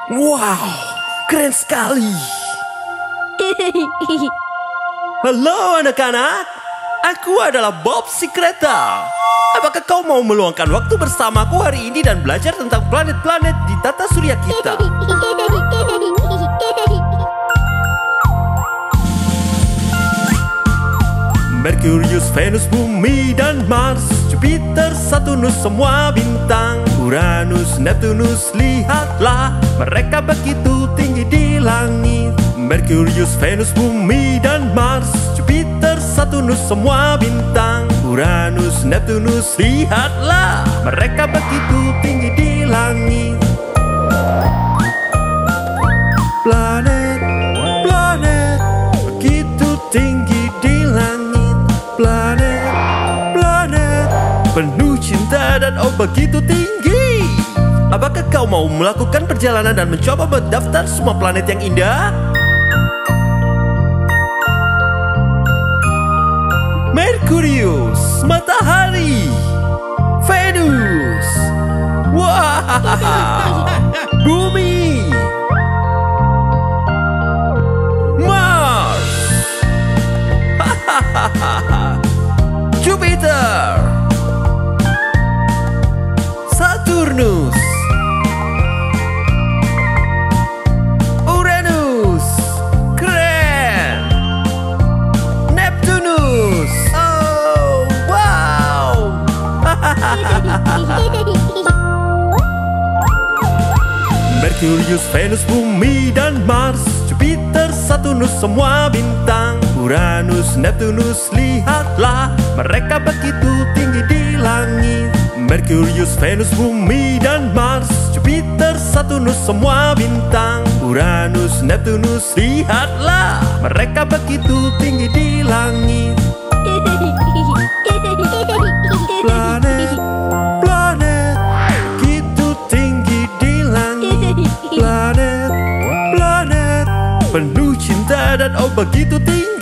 Wow, keren sekali. Halo anak-anak, aku adalah Bob si Kereta. Apakah kau mau meluangkan waktu bersamaku hari ini dan belajar tentang planet-planet di tata surya kita? Merkurius, Venus, Bumi, dan Mars, Jupiter, Saturnus, semua bintang, Uranus, Neptunus, lihatlah, mereka begitu tinggi di langit. Merkurius, Venus, Bumi, dan Mars, Jupiter, Saturnus, semua bintang, Uranus, Neptunus, lihatlah, mereka begitu tinggi di langit. Planet, planet, begitu tinggi di langit. Planet, planet, penuh cinta dan oh begitu tinggi. Apakah kau mau melakukan perjalanan dan mencoba mendaftar semua planet yang indah? Merkurius, matahari. Venus, wow. Bumi, Mars, Jupiter, Saturnus, Uranus, keren. Neptunus, oh wow. Merkurius, Venus, Bumi, dan Mars, Jupiter, Saturnus, semua bintang, Uranus, Neptunus, lihatlah, mereka begitu tinggi di langit. Merkurius, Venus, Bumi, dan Mars, Jupiter, Saturnus, semua bintang, Uranus, Neptunus, lihatlah, mereka begitu tinggi di langit. Planet, planet, begitu tinggi di langit. Planet, planet, penuh cinta dan oh begitu tinggi.